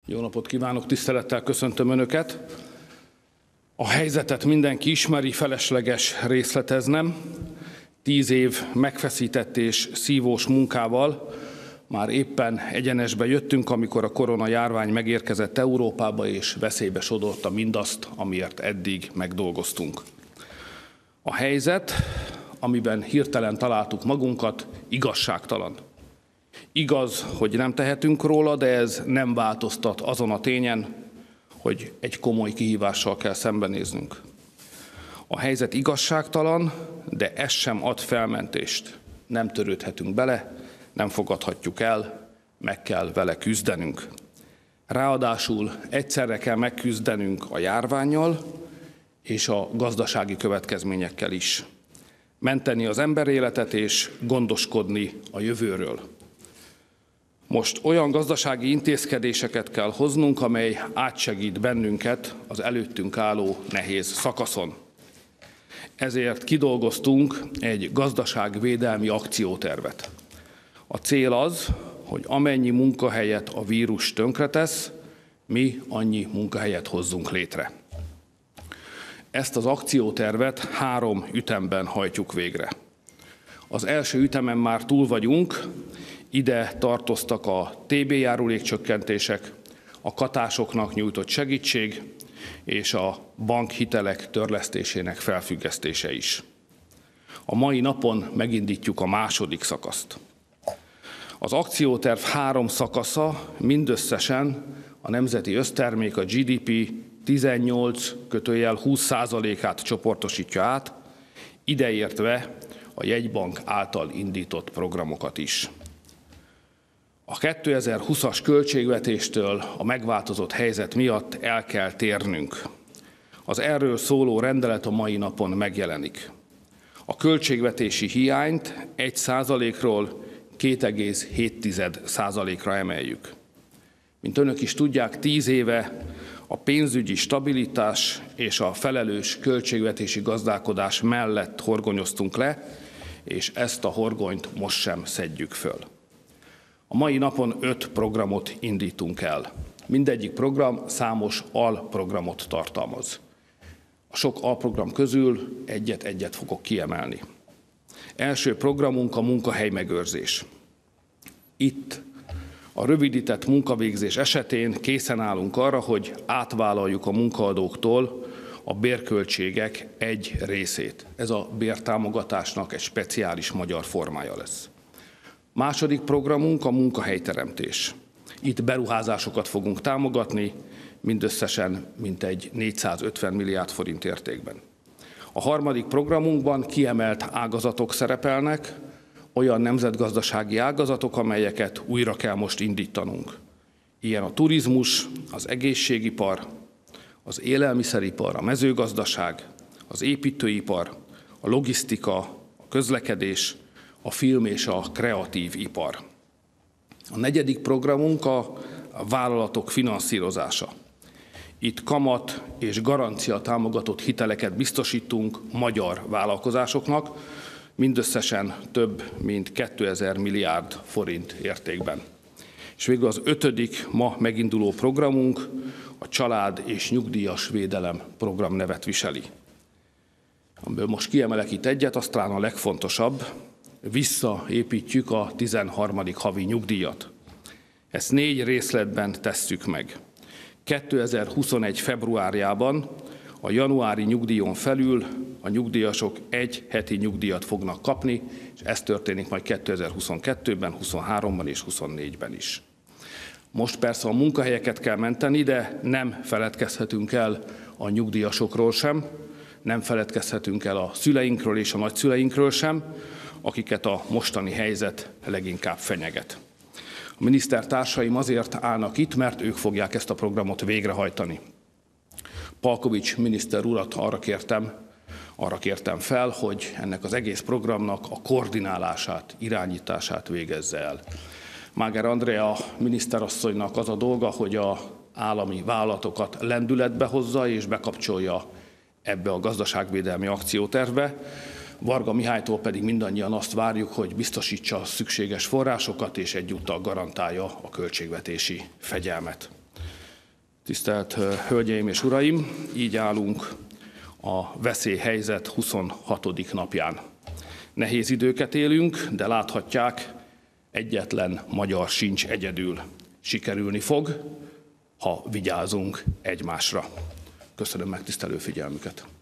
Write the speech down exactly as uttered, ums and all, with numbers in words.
Jó napot kívánok, tisztelettel köszöntöm Önöket. A helyzetet mindenki ismeri, felesleges részleteznem. Tíz év megfeszített és szívós munkával már éppen egyenesbe jöttünk, amikor a koronajárvány megérkezett Európába és veszélybe sodorta mindazt, amiért eddig megdolgoztunk. A helyzet, amiben hirtelen találtuk magunkat, igazságtalan. Igaz, hogy nem tehetünk róla, de ez nem változtat azon a tényen, hogy egy komoly kihívással kell szembenéznünk. A helyzet igazságtalan, de ez sem ad felmentést. Nem törődhetünk bele, nem fogadhatjuk el, meg kell vele küzdenünk. Ráadásul egyszerre kell megküzdenünk a járvánnyal és a gazdasági következményekkel is. Menteni az emberéletet és gondoskodni a jövőről. Most olyan gazdasági intézkedéseket kell hoznunk, amely átsegít bennünket az előttünk álló nehéz szakaszon. Ezért kidolgoztunk egy gazdaságvédelmi akciótervet. A cél az, hogy amennyi munkahelyet a vírus tönkretesz, mi annyi munkahelyet hozzunk létre. Ezt az akciótervet három ütemben hajtjuk végre. Az első ütemen már túl vagyunk, ide tartoztak a té bé járulékcsökkentések, a katásoknak nyújtott segítség és a bankhitelek törlesztésének felfüggesztése is. A mai napon megindítjuk a második szakaszt. Az akcióterv három szakasza mindösszesen a nemzeti össztermék, a gé dé pé tizennyolc húsz százalékát csoportosítja át, ideértve a jegybank által indított programokat is. A kétezer-húszas költségvetéstől a megváltozott helyzet miatt el kell térnünk. Az erről szóló rendelet a mai napon megjelenik. A költségvetési hiányt egy százalékról két egész hét százalékra emeljük. Mint Önök is tudják, tíz éve a pénzügyi stabilitás és a felelős költségvetési gazdálkodás mellett horgonyoztunk le, és ezt a horgonyt most sem szedjük föl. A mai napon öt programot indítunk el. Mindegyik program számos alprogramot tartalmaz. A sok alprogram közül egyet-egyet fogok kiemelni. Első programunk a munkahelymegőrzés. Itt a rövidített munkavégzés esetén készen állunk arra, hogy átvállaljuk a munkaadóktól a bérköltségek egy részét. Ez a bértámogatásnak egy speciális magyar formája lesz. Második programunk a munkahelyteremtés. Itt beruházásokat fogunk támogatni, mindösszesen mintegy négyszázötven milliárd forint értékben. A harmadik programunkban kiemelt ágazatok szerepelnek, olyan nemzetgazdasági ágazatok, amelyeket újra kell most indítanunk. Ilyen a turizmus, az egészségipar, az élelmiszeripar, a mezőgazdaság, az építőipar, a logisztika, a közlekedés, a film és a kreatív ipar. A negyedik programunk a vállalatok finanszírozása. Itt kamat és garancia támogatott hiteleket biztosítunk magyar vállalkozásoknak, mindösszesen több mint kétezer milliárd forint értékben. És végül az ötödik ma meginduló programunk a család és nyugdíjas védelem program nevet viseli. Amiből most kiemelek itt egyet, az talán a legfontosabb, visszaépítjük a tizenharmadik havi nyugdíjat. Ezt négy részletben tesszük meg. kétezer-huszonegy februárjában a januári nyugdíjon felül a nyugdíjasok egy heti nyugdíjat fognak kapni, és ez történik majd kétezer-huszonkettőben, huszonháromban és huszonnégyben is. Most persze a munkahelyeket kell menteni, de nem feledkezhetünk el a nyugdíjasokról sem, nem feledkezhetünk el a szüleinkről és a nagyszüleinkről sem, akiket a mostani helyzet leginkább fenyeget. A minisztertársaim azért állnak itt, mert ők fogják ezt a programot végrehajtani. Palkovics miniszter urat arra kértem, arra kértem fel, hogy ennek az egész programnak a koordinálását, irányítását végezze el. Máger Andrea miniszterasszonynak az a dolga, hogy az állami vállalatokat lendületbe hozza és bekapcsolja ebbe a gazdaságvédelmi akciótervbe. Varga Mihálytól pedig mindannyian azt várjuk, hogy biztosítsa a szükséges forrásokat és egyúttal garantálja a költségvetési fegyelmet. Tisztelt Hölgyeim és Uraim, így állunk a veszélyhelyzet huszonhatodik napján. Nehéz időket élünk, de láthatják, egyetlen magyar sincs egyedül. Sikerülni fog, ha vigyázunk egymásra. Köszönöm megtisztelő figyelmüket.